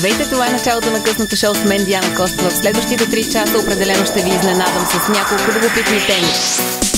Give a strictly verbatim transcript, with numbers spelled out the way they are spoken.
Здравейте, това е началото на късното шоу с мен, Диана Костова. В следващите три часа определено ще ви изненадам с няколко любопитни теми.